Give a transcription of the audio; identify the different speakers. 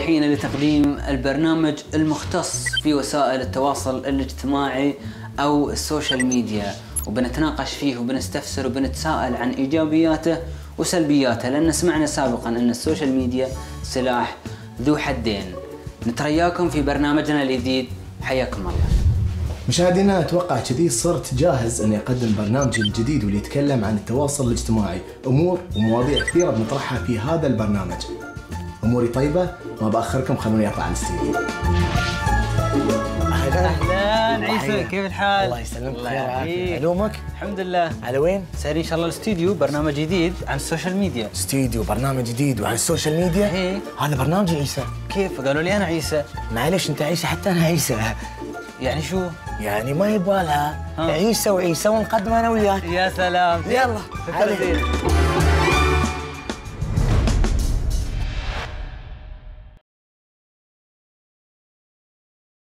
Speaker 1: الحين لتقديم البرنامج المختص في وسائل التواصل الاجتماعي أو السوشيال ميديا، وبنتناقش فيه وبنستفسر وبنتساءل عن إيجابياته وسلبياته، لأن سمعنا سابقاً أن السوشيال ميديا سلاح ذو حدين. نترياكم في برنامجنا الجديد، حياكم الله.
Speaker 2: مشاهدينا، اتوقع كذي صرت جاهز اني اقدم برنامجي الجديد واللي يتكلم عن التواصل الاجتماعي، امور ومواضيع كثيره بنطرحها في هذا البرنامج. اموري طيبه، ما باخركم، خلوني اطلع على الاستديو.
Speaker 1: اهلا عيسى، كيف الحال؟
Speaker 2: الله يسلمك، بخير وعافيه. علومك؟
Speaker 1: الحمد لله.
Speaker 2: على وين؟
Speaker 1: ساري ان شاء الله الاستديو، برنامج جديد عن السوشيال ميديا.
Speaker 2: استديو برنامج جديد وعن السوشيال ميديا؟
Speaker 1: ايه.
Speaker 2: هذا برنامجي عيسى.
Speaker 1: كيف؟ قالوا لي انا عيسى.
Speaker 2: معلش انت عيسى حتى انا عيسى.
Speaker 1: يعني شو؟
Speaker 2: يعني ما يبغالها عيسى وعيسى ونقدم انا وياك.
Speaker 1: يا سلام.
Speaker 2: يلا
Speaker 1: عليك.